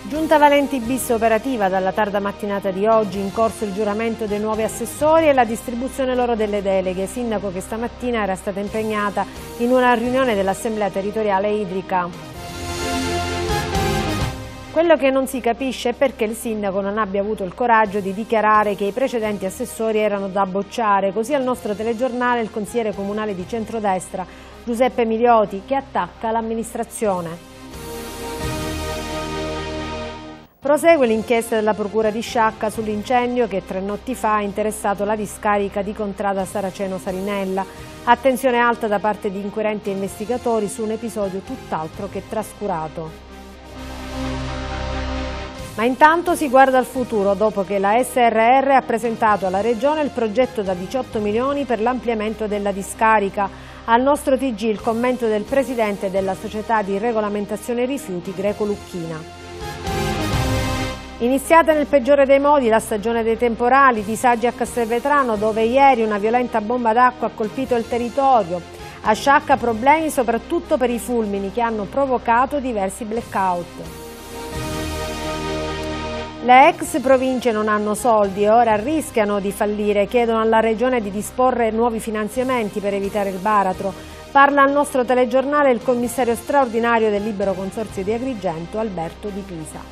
Giunta Valenti bis operativa dalla tarda mattinata di oggi, in corso il giuramento dei nuovi assessori e la distribuzione loro delle deleghe. Sindaco che stamattina era stata impegnata in una riunione dell'Assemblea Territoriale Idrica. Quello che non si capisce è perché il sindaco non abbia avuto il coraggio di dichiarare che i precedenti assessori erano da bocciare. Così al nostro telegiornale il consigliere comunale di centrodestra Giuseppe Milioti, che attacca l'amministrazione. Prosegue l'inchiesta della Procura di Sciacca sull'incendio che 3 notti fa ha interessato la discarica di Contrada Saraceno Sarinella. Attenzione alta da parte di inquirenti e investigatori su un episodio tutt'altro che trascurato. Ma intanto si guarda al futuro dopo che la SRR ha presentato alla Regione il progetto da 18 milioni per l'ampliamento della discarica. Al nostro TG il commento del presidente della società di regolamentazione rifiuti Greco Lucchina. Iniziata nel peggiore dei modi la stagione dei temporali, disagi a Castelvetrano dove ieri una violenta bomba d'acqua ha colpito il territorio. A Sciacca problemi soprattutto per i fulmini che hanno provocato diversi blackout. Le ex province non hanno soldi e ora rischiano di fallire, chiedono alla Regione di disporre nuovi finanziamenti per evitare il baratro. Parla al nostro telegiornale il commissario straordinario del Libero Consorzio di Agrigento, Alberto Di Pisa.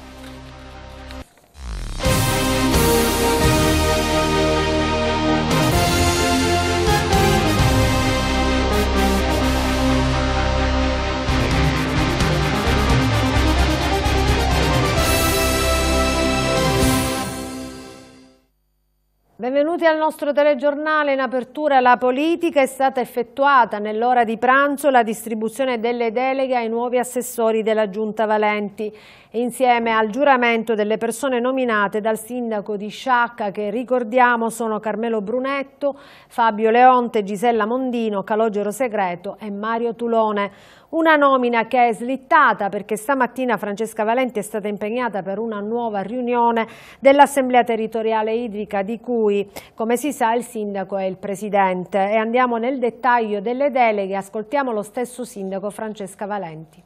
Benvenuti al nostro telegiornale. In apertura la politica. È stata effettuata nell'ora di pranzo la distribuzione delle deleghe ai nuovi assessori della Giunta Valenti, insieme al giuramento delle persone nominate dal sindaco di Sciacca, che ricordiamo sono Carmelo Brunetto, Fabio Leonte, Gisella Mondino, Calogero Segreto e Mario Tulone. Una nomina che è slittata perché stamattina Francesca Valenti è stata impegnata per una nuova riunione dell'Assemblea Territoriale Idrica di cui, come si sa, il sindaco è il presidente. E andiamo nel dettaglio delle deleghe, ascoltiamo lo stesso sindaco Francesca Valenti.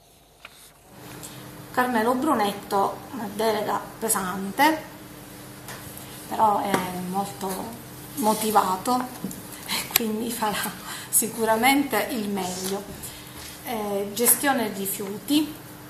Carmelo Brunetto, una delega pesante, però è molto motivato e quindi farà sicuramente il meglio. Gestione rifiuti,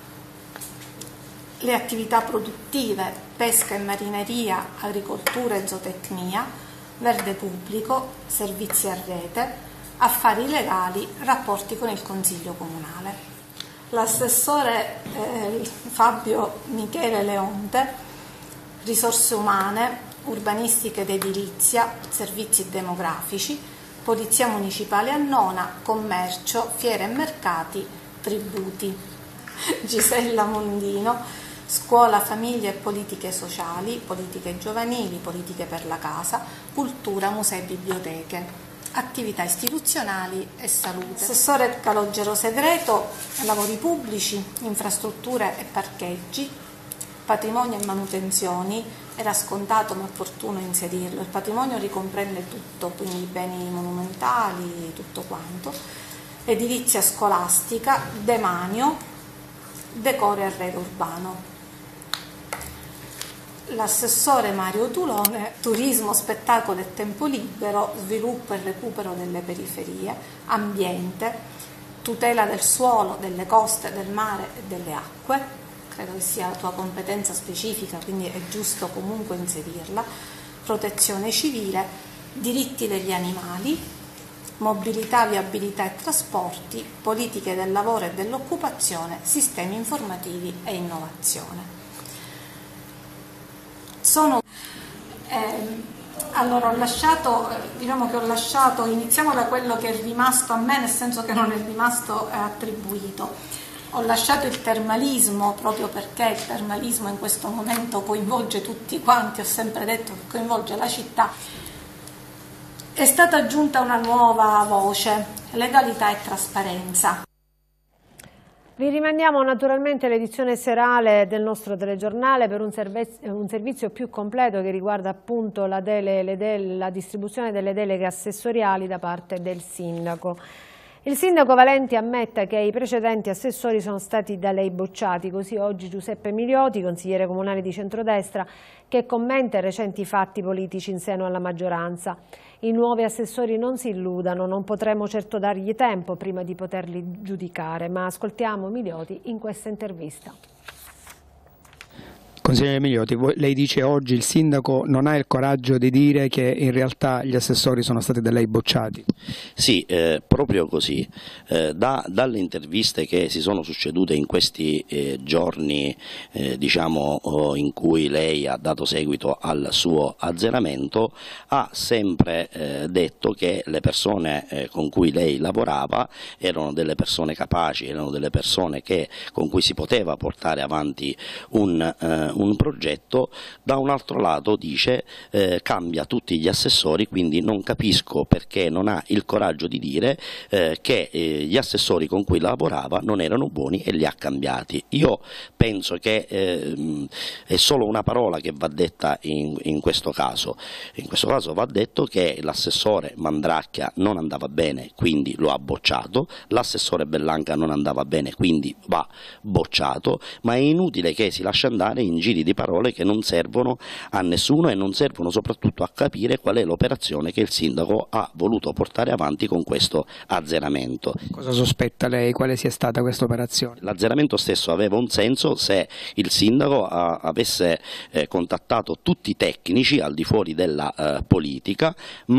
le attività produttive, pesca e marineria, agricoltura e zootecnia, verde pubblico, servizi a rete, affari legali, rapporti con il Consiglio Comunale. L'assessore Fabio Michele Leonte, risorse umane, urbanistica ed edilizia, servizi demografici, Polizia Municipale a Nona, Commercio, Fiere e Mercati, Tributi. Gisella Mondino, Scuola, Famiglia e Politiche Sociali, Politiche Giovanili, Politiche per la Casa, Cultura, Musei e Biblioteche, Attività Istituzionali e Salute. Assessore Calogero Segreto, Lavori Pubblici, Infrastrutture e Parcheggi, Patrimonio e Manutenzioni. Era scontato ma opportuno inserirlo. Il patrimonio ricomprende tutto, quindi beni monumentali, tutto quanto. Edilizia scolastica, demanio, decoro e arredo urbano. L'assessore Mario Tulone, turismo, spettacolo e tempo libero, sviluppo e recupero delle periferie, ambiente, tutela del suolo, delle coste, del mare e delle acque. Credo che sia la tua competenza specifica, quindi è giusto comunque inserirla. Protezione civile, diritti degli animali, mobilità, viabilità e trasporti, politiche del lavoro e dell'occupazione, sistemi informativi e innovazione. Allora iniziamo da quello che è rimasto a me, nel senso che non è rimasto attribuito. Ho lasciato il termalismo proprio perché il termalismo in questo momento coinvolge tutti quanti, ho sempre detto che coinvolge la città. È stata aggiunta una nuova voce, legalità e trasparenza. Vi rimandiamo naturalmente all'edizione serale del nostro telegiornale per un servizio più completo che riguarda appunto la distribuzione delle deleghe assessoriali da parte del sindaco. Il sindaco Valenti ammette che i precedenti assessori sono stati da lei bocciati, così oggi Giuseppe Milioti, consigliere comunale di centrodestra, che commenta i recenti fatti politici in seno alla maggioranza. I nuovi assessori non si illudano, non potremo certo dargli tempo prima di poterli giudicare, ma ascoltiamo Milioti in questa intervista. Consigliere Milioti, lei dice oggi il sindaco non ha il coraggio di dire che in realtà gli assessori sono stati da lei bocciati. Sì, proprio così. Dalle interviste che si sono succedute in questi giorni in cui lei ha dato seguito al suo azzeramento, ha sempre detto che le persone con cui lei lavorava erano delle persone capaci, erano delle persone con cui si poteva portare avanti un progetto. Da un altro lato dice cambia tutti gli assessori, quindi non capisco perché non ha il coraggio di dire che gli assessori con cui lavorava non erano buoni e li ha cambiati. Io penso che è solo una parola che va detta in questo caso. In questo caso va detto che l'assessore Mandracchia non andava bene, quindi lo ha bocciato, l'assessore Bellanca non andava bene, quindi va bocciato, ma è inutile che si lasci andare in giri di parole che non servono a nessuno e non servono soprattutto a capire qual è l'operazione che il sindaco ha voluto portare avanti con questo azzeramento. Cosa sospetta lei? Quale sia stata questa operazione? L'azzeramento stesso aveva un senso se il sindaco avesse contattato tutti i tecnici al di fuori della politica,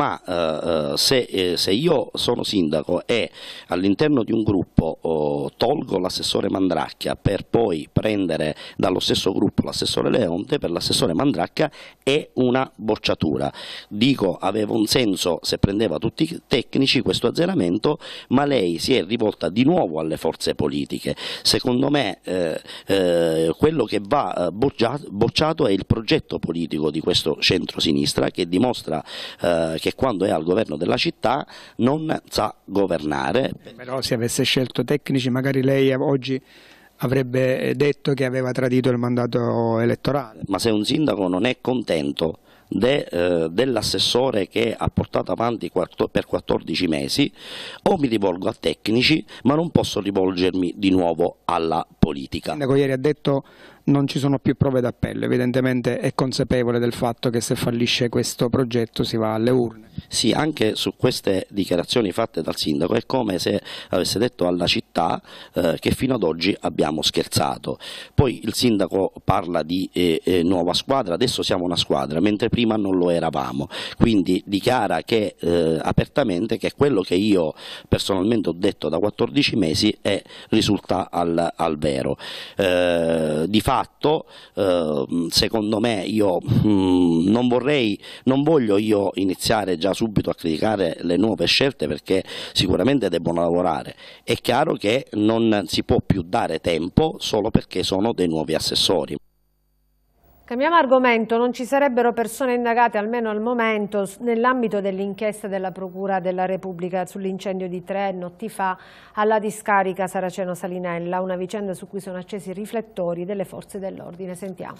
ma se io sono sindaco e all'interno di un gruppo tolgo l'assessore Mandracchia per poi prendere dallo stesso gruppo l'assessore Leonte, per l'assessore Mandracchia è una bocciatura. Dico, aveva un senso se prendeva tutti i tecnici questo azzeramento, ma lei si è rivolta di nuovo alle forze politiche. Secondo me quello che va bocciato è il progetto politico di questo centro-sinistra, che dimostra che quando è al governo della città non sa governare. Però se avesse scelto tecnici magari lei oggi avrebbe detto che aveva tradito il mandato elettorale. Ma se un sindaco non è contento dell'assessore che ha portato avanti per 14 mesi, o mi rivolgo a tecnici, ma non posso rivolgermi di nuovo alla politica. Il sindaco ieri ha detto non ci sono più prove d'appello, evidentemente è consapevole del fatto che se fallisce questo progetto si va alle urne. Sì, anche su queste dichiarazioni fatte dal sindaco è come se avesse detto alla città che fino ad oggi abbiamo scherzato. Poi il sindaco parla di nuova squadra, adesso siamo una squadra, mentre prima non lo eravamo, quindi dichiara che apertamente che quello che io personalmente ho detto da 14 mesi risulta al vero. Di fatto, secondo me, io non voglio io iniziare già subito a criticare le nuove scelte, perché sicuramente debbono lavorare. È chiaro che non si può più dare tempo solo perché sono dei nuovi assessori. Cambiamo argomento, non ci sarebbero persone indagate, almeno al momento, nell'ambito dell'inchiesta della Procura della Repubblica sull'incendio di 3 notti fa alla discarica Saraceno Salinella, una vicenda su cui sono accesi i riflettori delle forze dell'ordine. Sentiamo.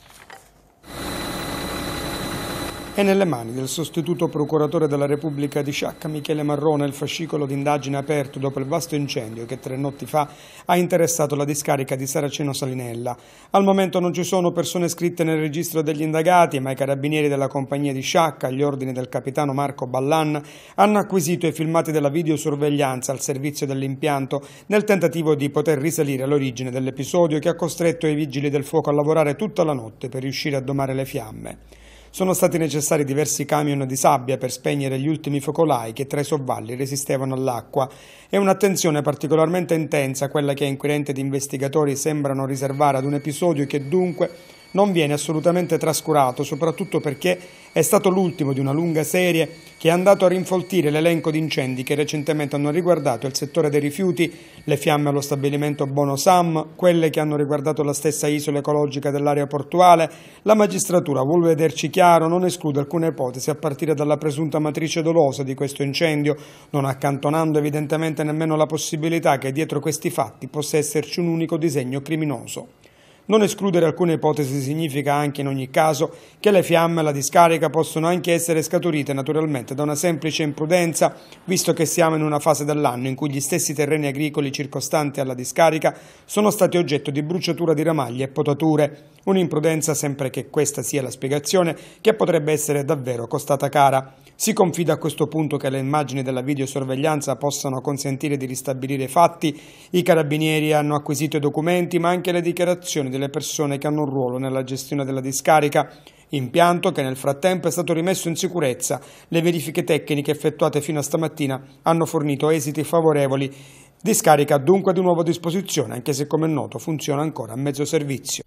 È nelle mani del sostituto procuratore della Repubblica di Sciacca, Michele Marrone, il fascicolo d'indagine aperto dopo il vasto incendio che 3 notti fa ha interessato la discarica di Saraceno Salinella. Al momento non ci sono persone iscritte nel registro degli indagati, ma i carabinieri della compagnia di Sciacca, agli ordini del capitano Marco Ballan, hanno acquisito i filmati della videosorveglianza al servizio dell'impianto nel tentativo di poter risalire all'origine dell'episodio che ha costretto i vigili del fuoco a lavorare tutta la notte per riuscire a domare le fiamme. Sono stati necessari diversi camion di sabbia per spegnere gli ultimi focolai che tra i sobballi resistevano all'acqua. È un'attenzione particolarmente intensa quella che inquirenti ed investigatori sembrano riservare ad un episodio che dunque non viene assolutamente trascurato, soprattutto perché è stato l'ultimo di una lunga serie che è andato a rinfoltire l'elenco di incendi che recentemente hanno riguardato il settore dei rifiuti, le fiamme allo stabilimento Bono Sam, quelle che hanno riguardato la stessa isola ecologica dell'area portuale. La magistratura vuole vederci chiaro, non esclude alcune ipotesi a partire dalla presunta matrice dolosa di questo incendio, non accantonando evidentemente nemmeno la possibilità che dietro questi fatti possa esserci un unico disegno criminoso. Non escludere alcune ipotesi significa anche in ogni caso che le fiamme alla discarica possono anche essere scaturite naturalmente da una semplice imprudenza, visto che siamo in una fase dell'anno in cui gli stessi terreni agricoli circostanti alla discarica sono stati oggetto di bruciatura di ramaglie e potature. Un'imprudenza, sempre che questa sia la spiegazione, che potrebbe essere davvero costata cara. Si confida a questo punto che le immagini della videosorveglianza possano consentire di ristabilire i fatti. I carabinieri hanno acquisito i documenti, ma anche le dichiarazioni delle persone che hanno un ruolo nella gestione della discarica. Impianto che nel frattempo è stato rimesso in sicurezza. Le verifiche tecniche effettuate fino a stamattina hanno fornito esiti favorevoli. Discarica dunque di nuovo a disposizione, anche se come è noto funziona ancora a mezzo servizio.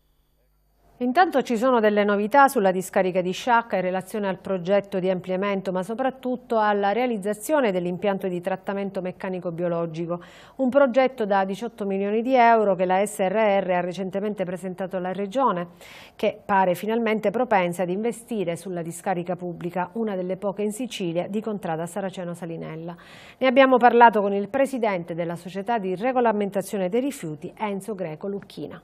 Intanto ci sono delle novità sulla discarica di Sciacca in relazione al progetto di ampliamento, ma soprattutto alla realizzazione dell'impianto di trattamento meccanico biologico, un progetto da 18 milioni di euro che la SRR ha recentemente presentato alla Regione, che pare finalmente propensa ad investire sulla discarica pubblica, una delle poche in Sicilia, di Contrada Saraceno Salinella. Ne abbiamo parlato con il presidente della società di regolamentazione dei rifiuti, Enzo Greco Lucchina.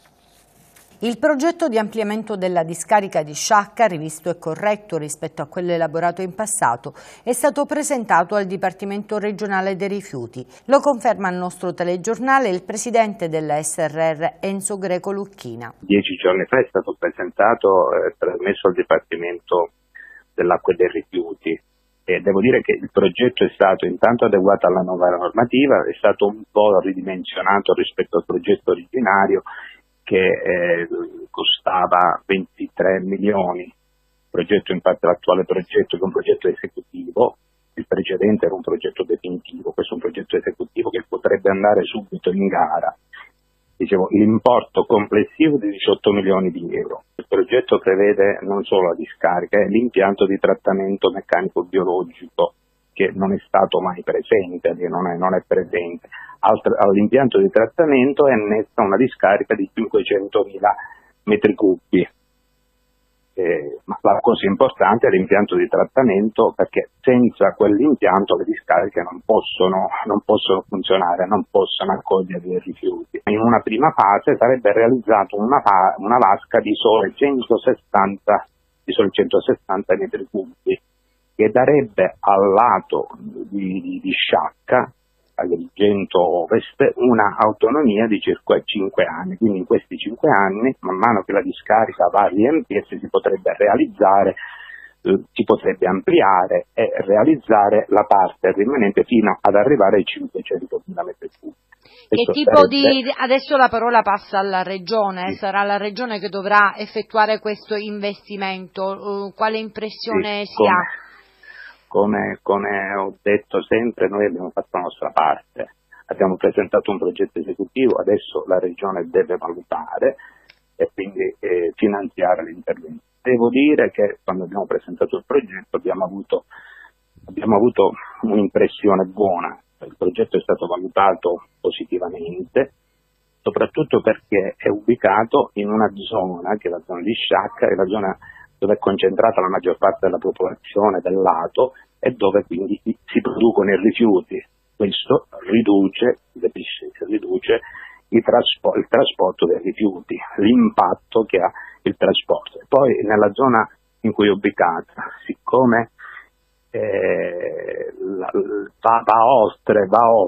Il progetto di ampliamento della discarica di Sciacca, rivisto e corretto rispetto a quello elaborato in passato, è stato presentato al Dipartimento regionale dei rifiuti. Lo conferma al nostro telegiornale il presidente della SRR, Enzo Greco Lucchina. 10 giorni fa è stato presentato e trasmesso al Dipartimento dell'Acqua e dei Rifiuti. E devo dire che il progetto è stato intanto adeguato alla nuova normativa, è stato un po' ridimensionato rispetto al progetto originario, che costava 23 milioni. L'attuale progetto è un progetto esecutivo, il precedente era un progetto definitivo, questo è un progetto esecutivo che potrebbe andare subito in gara. Dicevo, l'importo complessivo di 18 milioni di euro. Il progetto prevede non solo la discarica, è l'impianto di trattamento meccanico biologico, che non è stato mai presente, non è presente. All'impianto di trattamento è annessa una discarica di 500.000 metri cubi. Ma la cosa importante è l'impianto di trattamento, perché senza quell'impianto le discariche non possono funzionare, non possono accogliere i rifiuti. In una prima fase sarebbe realizzata una vasca di sole 160 metri cubi, che darebbe al lato di Sciacca, Agrigento Ovest, una autonomia di circa 5 anni. Quindi in questi 5 anni, man mano che la discarica va a riempirsi, si potrebbe realizzare, si potrebbe ampliare e realizzare la parte rimanente fino ad arrivare ai 500.000 metri cubi. Che tipo di... Adesso la parola passa alla Regione, sì. Sarà la Regione che dovrà effettuare questo investimento. Quale impressione si ha? Come ho detto sempre, noi abbiamo fatto la nostra parte, abbiamo presentato un progetto esecutivo, adesso la Regione deve valutare e quindi finanziare l'intervento. Devo dire che quando abbiamo presentato il progetto abbiamo avuto un'impressione buona, il progetto è stato valutato positivamente, soprattutto perché è ubicato in una zona, che è la zona di Sciacca, è la zona dove è concentrata la maggior parte della popolazione del lato e dove quindi si producono i rifiuti. Questo riduce il trasporto dei rifiuti, l'impatto che ha il trasporto. E poi nella zona in cui è ubicata, siccome va oltre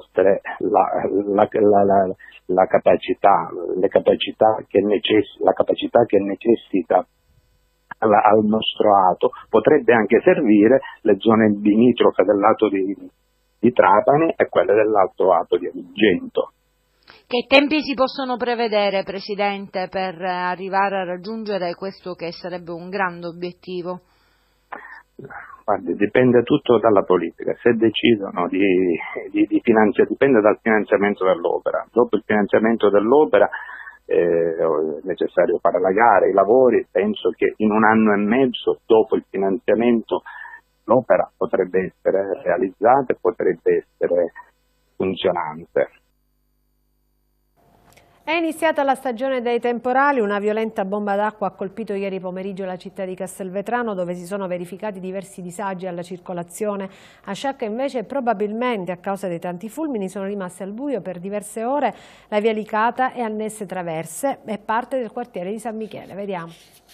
la capacità che necessita al nostro lato, potrebbe anche servire le zone limitrofe del lato di Trapani e quelle dell'altro lato di Agrigento. Che tempi si possono prevedere, Presidente, per arrivare a raggiungere questo che sarebbe un grande obiettivo? Guardi, dipende tutto dalla politica. Se decidono di finanziare, dipende dal finanziamento dell'opera. Dopo il finanziamento dell'opera è necessario fare la gara, i lavori. Penso che in 1 anno e mezzo dopo il finanziamento l'opera potrebbe essere realizzata e potrebbe essere funzionante. È iniziata la stagione dei temporali, una violenta bomba d'acqua ha colpito ieri pomeriggio la città di Castelvetrano, dove si sono verificati diversi disagi alla circolazione. A Sciacca invece probabilmente a causa dei tanti fulmini sono rimaste al buio per diverse ore la via Licata e annesse traverse e parte del quartiere di San Michele. Vediamo.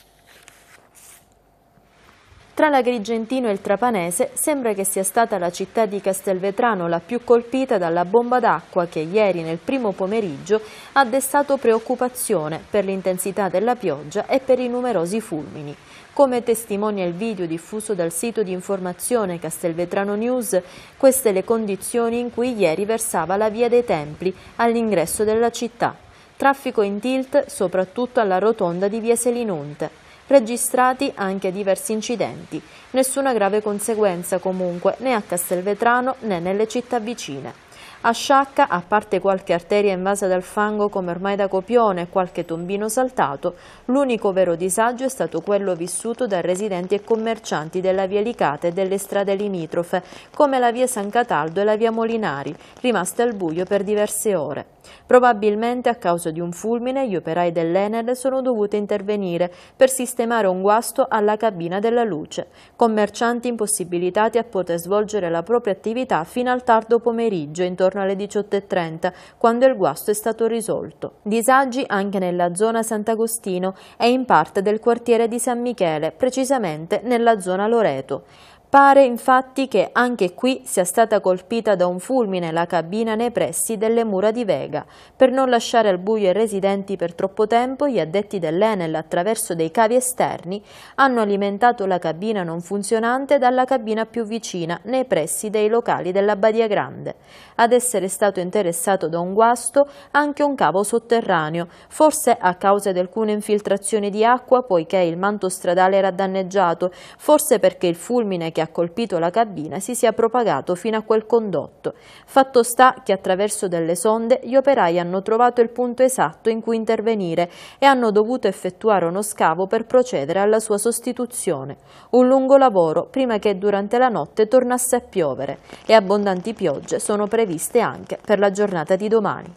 Tra l'Agrigentino e il Trapanese sembra che sia stata la città di Castelvetrano la più colpita dalla bomba d'acqua che ieri nel primo pomeriggio ha destato preoccupazione per l'intensità della pioggia e per i numerosi fulmini. Come testimonia il video diffuso dal sito di informazione Castelvetrano News, queste le condizioni in cui ieri versava la via dei Templi all'ingresso della città. Traffico in tilt soprattutto alla rotonda di via Selinunte. Registrati anche diversi incidenti, nessuna grave conseguenza comunque né a Castelvetrano né nelle città vicine. A Sciacca, a parte qualche arteria invasa dal fango come ormai da copione e qualche tombino saltato, l'unico vero disagio è stato quello vissuto dai residenti e commercianti della via Licata e delle strade limitrofe, come la via San Cataldo e la via Molinari, rimaste al buio per diverse ore. Probabilmente a causa di un fulmine gli operai dell'Enel sono dovuti intervenire per sistemare un guasto alla cabina della luce, commercianti impossibilitati a poter svolgere la propria attività fino al tardo pomeriggio, intorno alle 18:30, quando il guasto è stato risolto. Disagi anche nella zona Sant'Agostino e in parte del quartiere di San Michele, precisamente nella zona Loreto. Pare infatti che anche qui sia stata colpita da un fulmine la cabina nei pressi delle mura di Vega. Per non lasciare al buio i residenti per troppo tempo, gli addetti dell'Enel attraverso dei cavi esterni hanno alimentato la cabina non funzionante dalla cabina più vicina nei pressi dei locali della Badia Grande. Ad essere stato interessato da un guasto anche un cavo sotterraneo, forse a causa di alcune infiltrazioni di acqua poiché il manto stradale era danneggiato, forse perché il fulmine che ha colpito la cabina si sia propagato fino a quel condotto. Fatto sta che attraverso delle sonde gli operai hanno trovato il punto esatto in cui intervenire e hanno dovuto effettuare uno scavo per procedere alla sua sostituzione. Un lungo lavoro prima che durante la notte tornasse a piovere, e abbondanti piogge sono previste anche per la giornata di domani.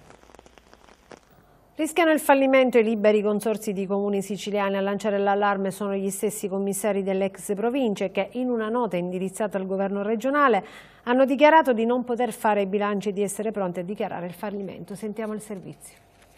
Rischiano il fallimento i liberi consorzi di comuni siciliani. A lanciare l'allarme sono gli stessi commissari delle ex province che, in una nota indirizzata al governo regionale, hanno dichiarato di non poter fare i bilanci e di essere pronti a dichiarare il fallimento. Sentiamo il servizio.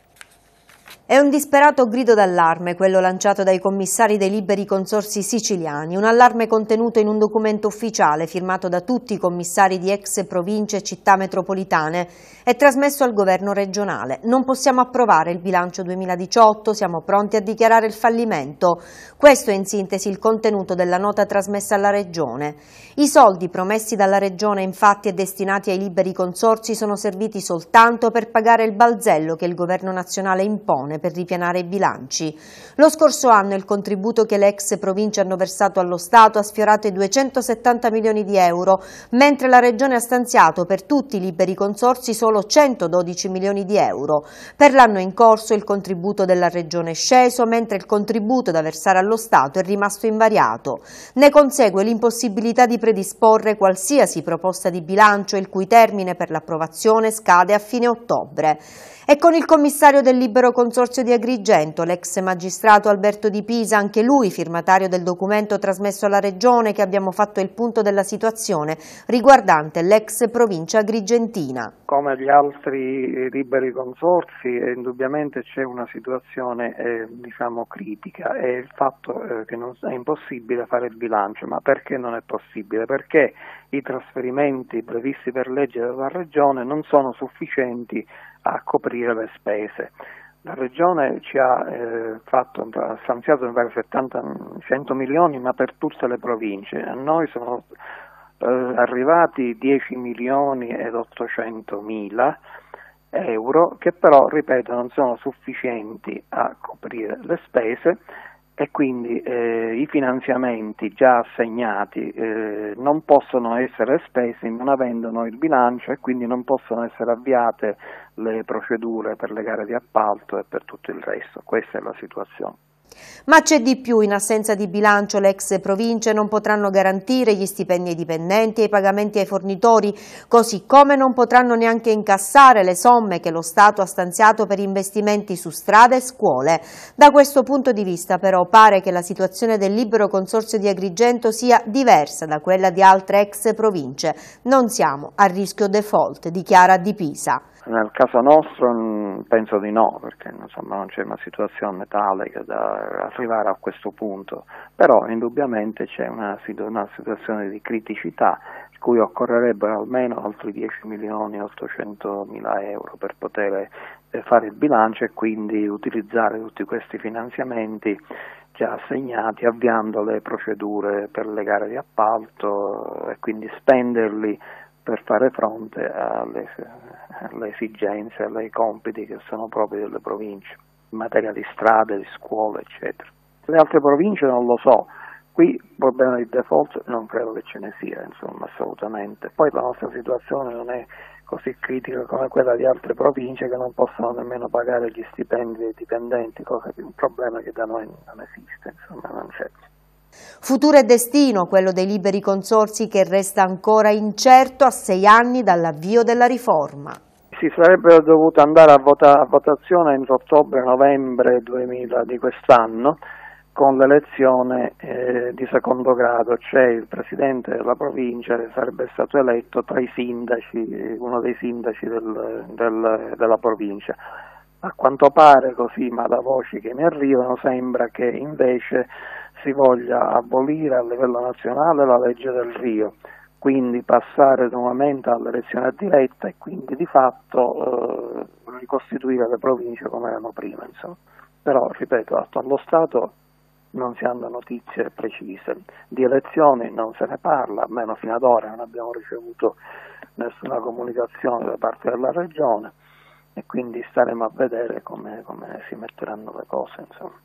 È un disperato grido d'allarme quello lanciato dai commissari dei liberi consorzi siciliani, un allarme contenuto in un documento ufficiale firmato da tutti i commissari di ex province e città metropolitane e trasmesso al governo regionale. Non possiamo approvare il bilancio 2018, siamo pronti a dichiarare il fallimento. Questo è in sintesi il contenuto della nota trasmessa alla regione. I soldi promessi dalla regione infatti e destinati ai liberi consorzi sono serviti soltanto per pagare il balzello che il governo nazionale impone per ripianare i bilanci. Lo scorso anno il contributo che le ex province hanno versato allo Stato ha sfiorato i 270 milioni di euro, mentre la Regione ha stanziato per tutti i liberi consorzi solo 112 milioni di euro. Per l'anno in corso il contributo della Regione è sceso, mentre il contributo da versare allo Stato è rimasto invariato. Ne consegue l'impossibilità di predisporre qualsiasi proposta di bilancio, il cui termine per l'approvazione scade a fine ottobre. E con il commissario del libero consorzio di Agrigento, l'ex magistrato Alberto Di Pisa, anche lui firmatario del documento trasmesso alla Regione, che abbiamo fatto il punto della situazione riguardante l'ex provincia agrigentina. Come gli altri liberi consorzi, indubbiamente c'è una situazione critica, e il fatto che è impossibile fare il bilancio. Ma perché non è possibile? Perché i trasferimenti previsti per legge dalla Regione non sono sufficienti a coprire le spese. La Regione ci ha stanziato 100 milioni, ma per tutte le province. A noi sono arrivati 10 milioni ed 800 mila euro, che però, ripeto, non sono sufficienti a coprire le spese, e quindi i finanziamenti già assegnati non possono essere spesi non avendo noi il bilancio, e quindi non possono essere avviate le procedure per le gare di appalto e per tutto il resto. Questa è la situazione. Ma c'è di più: in assenza di bilancio le ex province non potranno garantire gli stipendi ai dipendenti e i pagamenti ai fornitori, così come non potranno neanche incassare le somme che lo Stato ha stanziato per investimenti su strade e scuole. Da questo punto di vista però pare che la situazione del libero consorzio di Agrigento sia diversa da quella di altre ex province. Non siamo a rischio default, dichiara Di Pisa. Nel caso nostro penso di no, perché insomma non c'è una situazione tale che da arrivare a questo punto, però indubbiamente c'è una situazione di criticità in cui occorrerebbero almeno altri 10.800.000 euro per poter fare il bilancio e quindi utilizzare tutti questi finanziamenti già assegnati, avviando le procedure per le gare di appalto e quindi spenderli per fare fronte alle esigenze, ai compiti che sono propri delle province, in materia di strade, di scuole, eccetera. Le altre province non lo so, qui il problema di default non credo che ce ne sia, insomma, assolutamente. Poi la nostra situazione non è così critica come quella di altre province che non possono nemmeno pagare gli stipendi dei dipendenti, cosa che è un problema che da noi non esiste, insomma, non c'è. Futuro e destino, quello dei liberi consorzi, che resta ancora incerto a 6 anni dall'avvio della riforma. Si sarebbe dovuto andare a votazione entro ottobre-novembre di quest'anno con l'elezione di secondo grado, cioè il presidente della provincia sarebbe stato eletto tra i sindaci, uno dei sindaci della provincia. A quanto pare così, ma da voci che mi arrivano, sembra che invece si voglia abolire a livello nazionale la legge del Rio, quindi passare nuovamente all'elezione diretta e quindi di fatto ricostituire le province come erano prima, insomma. Però, ripeto, allo Stato non si hanno notizie precise, di elezioni non se ne parla, almeno fino ad ora non abbiamo ricevuto nessuna comunicazione da parte della Regione e quindi staremo a vedere come si metteranno le cose, insomma.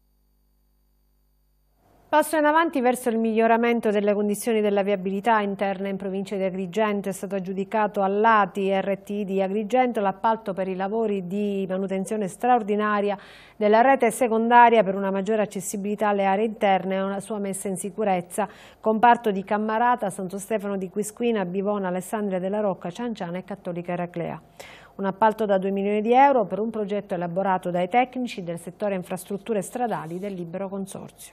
Passo in avanti verso il miglioramento delle condizioni della viabilità interna in provincia di Agrigento. È stato aggiudicato all'ATI RTI di Agrigento l'appalto per i lavori di manutenzione straordinaria della rete secondaria per una maggiore accessibilità alle aree interne e una sua messa in sicurezza. Comparto di Cammarata, Santo Stefano di Quisquina, Bivona, Alessandria della Rocca, Cianciana e Cattolica Eraclea. Un appalto da 2 milioni di euro per un progetto elaborato dai tecnici del settore infrastrutture stradali del libero consorzio.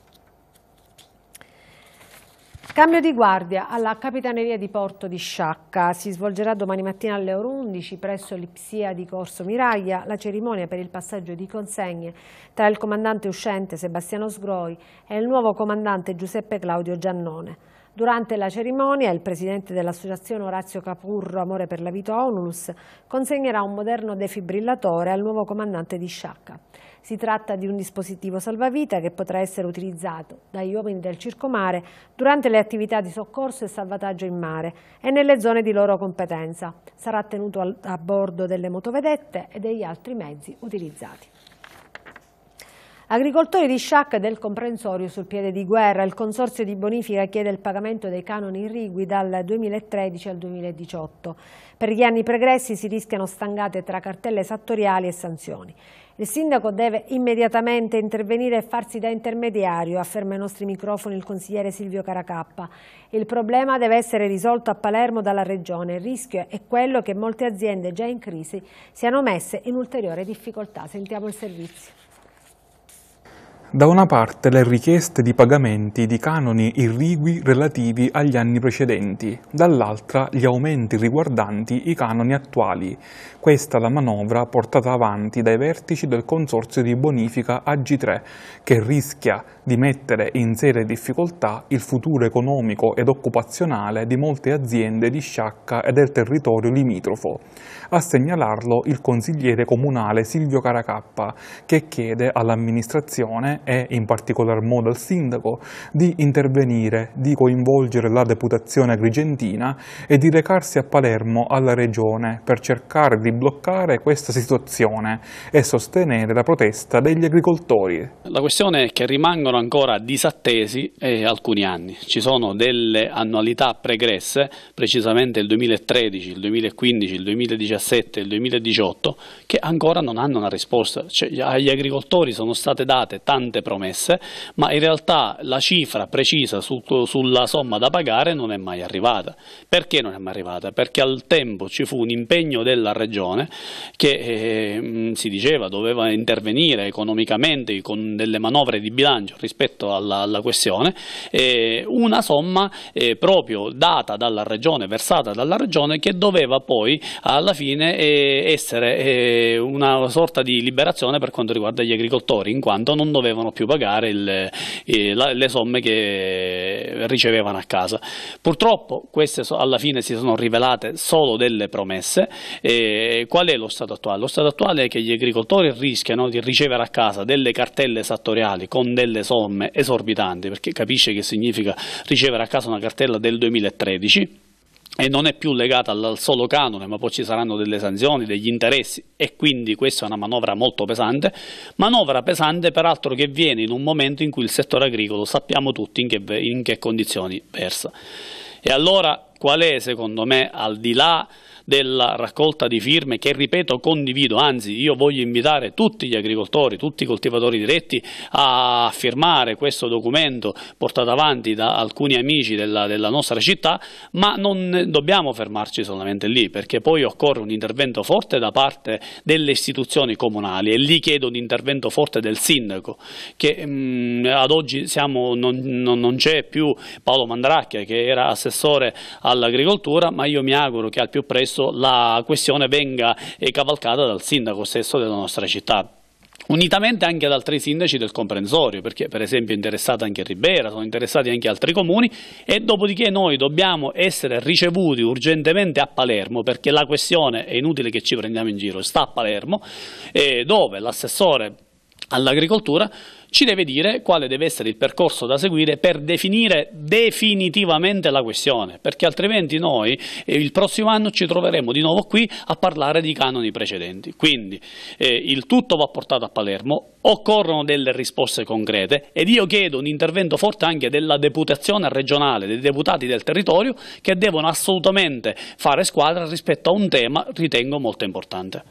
Cambio di guardia alla Capitaneria di Porto di Sciacca. Si svolgerà domani mattina alle ore 11 presso l'Ipsia di Corso Miraglia la cerimonia per il passaggio di consegne tra il comandante uscente Sebastiano Sgroi e il nuovo comandante Giuseppe Claudio Giannone. Durante la cerimonia il presidente dell'associazione Orazio Capurro Amore per la Vita Onulus consegnerà un moderno defibrillatore al nuovo comandante di Sciacca. Si tratta di un dispositivo salvavita che potrà essere utilizzato dagli uomini del circomare durante le attività di soccorso e salvataggio in mare e nelle zone di loro competenza. Sarà tenuto a bordo delle motovedette e degli altri mezzi utilizzati. Agricoltori di Sciacca e del comprensorio sul piede di guerra. Il consorzio di bonifica chiede il pagamento dei canoni irrigui dal 2013 al 2018. Per gli anni pregressi si rischiano stangate tra cartelle esattoriali e sanzioni. Il sindaco deve immediatamente intervenire e farsi da intermediario, afferma ai nostri microfoni il consigliere Silvio Caracappa. Il problema deve essere risolto a Palermo dalla Regione. Il rischio è quello che molte aziende già in crisi siano messe in ulteriore difficoltà. Sentiamo il servizio. Da una parte le richieste di pagamenti di canoni irrigui relativi agli anni precedenti, dall'altra gli aumenti riguardanti i canoni attuali. Questa è la manovra portata avanti dai vertici del consorzio di bonifica AG3, che rischia di mettere in seria difficoltà il futuro economico ed occupazionale di molte aziende di Sciacca e del territorio limitrofo. A segnalarlo il consigliere comunale Silvio Caracappa, che chiede all'amministrazione Regione e in particolar modo al Sindaco di intervenire, di coinvolgere la Deputazione Agrigentina e di recarsi a Palermo alla Regione per cercare di bloccare questa situazione e sostenere la protesta degli agricoltori. La questione è che rimangono ancora disattesi alcuni anni. Ci sono delle annualità pregresse, precisamente il 2013, il 2015, il 2017 e il 2018, che ancora non hanno una risposta. Cioè, agli agricoltori sono state date tante promesse, ma in realtà la cifra precisa sulla somma da pagare non è mai arrivata. Perché non è mai arrivata? Perché al tempo ci fu un impegno della Regione che si diceva doveva intervenire economicamente con delle manovre di bilancio rispetto alla questione, una somma proprio data dalla Regione, versata dalla Regione, che doveva poi alla fine essere una sorta di liberazione per quanto riguarda gli agricoltori, in quanto non dovevano più pagare le somme che ricevevano a casa. Purtroppo queste alla fine si sono rivelate solo delle promesse. Qual è lo stato attuale? Lo stato attuale è che gli agricoltori rischiano di ricevere a casa delle cartelle esattoriali con delle somme esorbitanti, perché capisce che significa ricevere a casa una cartella del 2013 e non è più legata al solo canone, ma poi ci saranno delle sanzioni, degli interessi, e quindi questa è una manovra molto pesante, peraltro che viene in un momento in cui il settore agricolo sappiamo tutti in che condizioni versa. E allora qual è, secondo me, al di là della raccolta di firme, che ripeto condivido, anzi io voglio invitare tutti gli agricoltori, tutti i coltivatori diretti a firmare questo documento portato avanti da alcuni amici della nostra città, ma non dobbiamo fermarci solamente lì, perché poi occorre un intervento forte da parte delle istituzioni comunali, e lì chiedo un intervento forte del sindaco, che ad oggi non c'è più Paolo Mandracchia, che era assessore all'agricoltura, ma io mi auguro che al più presto la questione venga cavalcata dal sindaco stesso della nostra città, unitamente anche ad altri sindaci del comprensorio, perché per esempio è interessata anche Ribera, sono interessati anche altri comuni, e dopodiché noi dobbiamo essere ricevuti urgentemente a Palermo, perché la questione, è inutile che ci prendiamo in giro, sta a Palermo, dove l'assessore all'agricoltura ci deve dire quale deve essere il percorso da seguire per definire definitivamente la questione, perché altrimenti noi il prossimo anno ci troveremo di nuovo qui a parlare di canoni precedenti. Quindi il tutto va portato a Palermo, occorrono delle risposte concrete, ed io chiedo un intervento forte anche della deputazione regionale, dei deputati del territorio, che devono assolutamente fare squadra rispetto a un tema, ritengo, molto importante.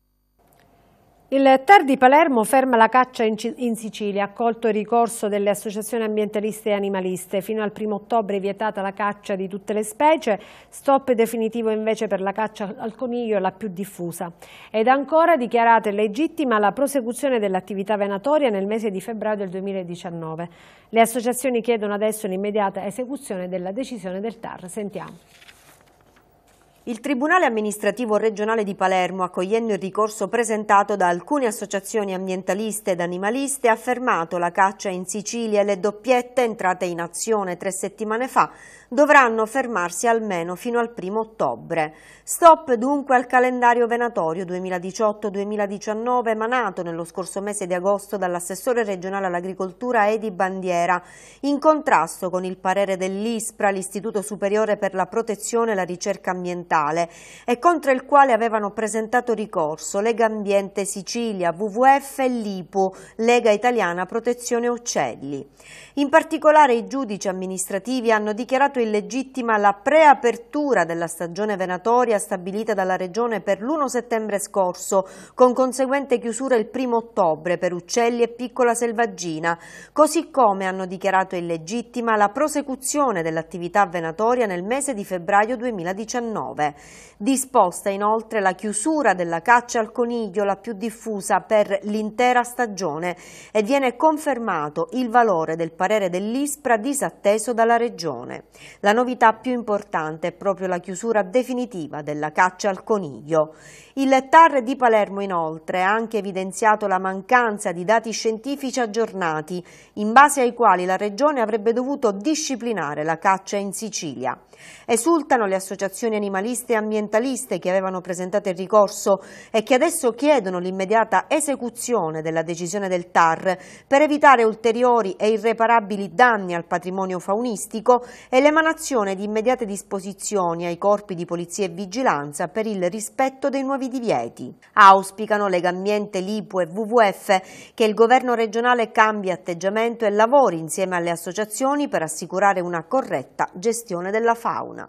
Il TAR di Palermo ferma la caccia in Sicilia, accolto il ricorso delle associazioni ambientaliste e animaliste. Fino al 1° ottobre è vietata la caccia di tutte le specie, stop definitivo invece per la caccia al coniglio, la più diffusa. Ed ancora dichiarata illegittima la prosecuzione dell'attività venatoria nel mese di febbraio del 2019. Le associazioni chiedono adesso un'immediata esecuzione della decisione del TAR. Sentiamo. Il Tribunale amministrativo regionale di Palermo, accogliendo il ricorso presentato da alcune associazioni ambientaliste ed animaliste, ha fermato la caccia in Sicilia e le doppiette entrate in azione 3 settimane fa dovranno fermarsi almeno fino al 1° ottobre. Stop dunque al calendario venatorio 2018-2019 emanato nello scorso mese di agosto dall'assessore regionale all'agricoltura Edi Bandiera, in contrasto con il parere dell'ISPRA, l'Istituto Superiore per la Protezione e la Ricerca Ambientale, e contro il quale avevano presentato ricorso Lega Ambiente Sicilia, WWF e l'IPU, Lega Italiana Protezione Uccelli. In particolare i giudici amministrativi hanno dichiarato illegittima la preapertura della stagione venatoria stabilita dalla Regione per l'1 settembre scorso, con conseguente chiusura il 1° ottobre per uccelli e piccola selvaggina, così come hanno dichiarato illegittima la prosecuzione dell'attività venatoria nel mese di febbraio 2019. Disposta inoltre la chiusura della caccia al coniglio, la più diffusa, per l'intera stagione, e viene confermato il valore del parere dell'ISPRA disatteso dalla Regione. La novità più importante è proprio la chiusura definitiva della caccia al coniglio. Il TAR di Palermo inoltre ha anche evidenziato la mancanza di dati scientifici aggiornati, in base ai quali la Regione avrebbe dovuto disciplinare la caccia in Sicilia. Esultano le associazioni animaliste giornaliste e ambientaliste che avevano presentato il ricorso e che adesso chiedono l'immediata esecuzione della decisione del TAR per evitare ulteriori e irreparabili danni al patrimonio faunistico e l'emanazione di immediate disposizioni ai corpi di polizia e vigilanza per il rispetto dei nuovi divieti. Auspicano Legambiente, Lipu e WWF che il governo regionale cambi atteggiamento e lavori insieme alle associazioni per assicurare una corretta gestione della fauna.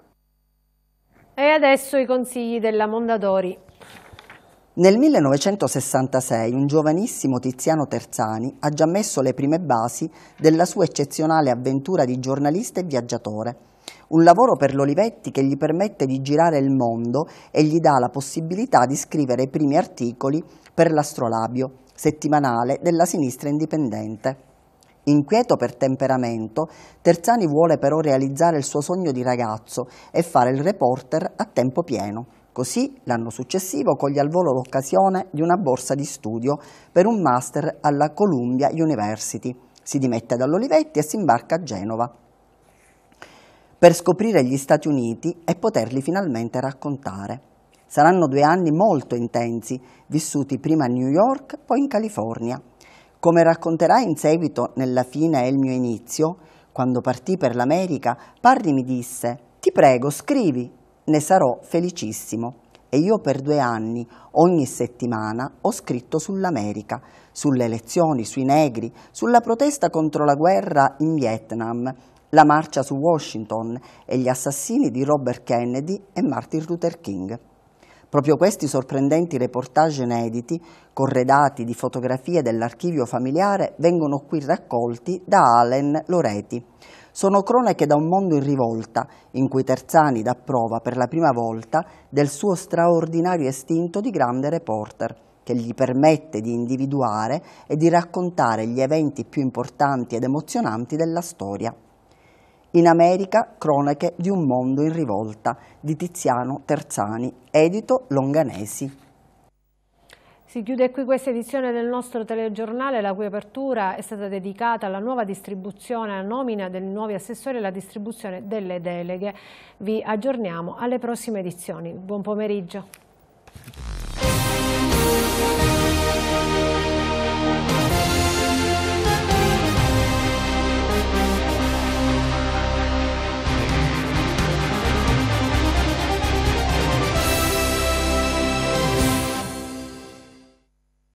E adesso i consigli della Mondadori. Nel 1966 un giovanissimo Tiziano Terzani ha già messo le prime basi della sua eccezionale avventura di giornalista e viaggiatore. Un lavoro per l'Olivetti che gli permette di girare il mondo e gli dà la possibilità di scrivere i primi articoli per l'Astrolabio, settimanale della Sinistra Indipendente. Inquieto per temperamento, Terzani vuole però realizzare il suo sogno di ragazzo e fare il reporter a tempo pieno. Così, l'anno successivo, coglie al volo l'occasione di una borsa di studio per un master alla Columbia University. Si dimette dall'Olivetti e si imbarca a Genova per scoprire gli Stati Uniti e poterli finalmente raccontare. Saranno 2 anni molto intensi, vissuti prima a New York, poi in California. Come racconterà in seguito nella fine è il mio inizio, quando partì per l'America, Parri mi disse: «Ti prego, scrivi, ne sarò felicissimo». E io per 2 anni, ogni settimana, ho scritto sull'America, sulle elezioni, sui negri, sulla protesta contro la guerra in Vietnam, la marcia su Washington e gli assassini di Robert Kennedy e Martin Luther King. Proprio questi sorprendenti reportage inediti, corredati di fotografie dell'archivio familiare, vengono qui raccolti da Allen Loreti. Sono cronache da un mondo in rivolta, in cui Terzani dà prova per la prima volta del suo straordinario istinto di grande reporter, che gli permette di individuare e di raccontare gli eventi più importanti ed emozionanti della storia. In America, cronache di un mondo in rivolta, di Tiziano Terzani, edito Longanesi. Si chiude qui questa edizione del nostro telegiornale, la cui apertura è stata dedicata alla nuova distribuzione, alla nomina dei nuovi assessori e alla distribuzione delle deleghe. Vi aggiorniamo alle prossime edizioni. Buon pomeriggio.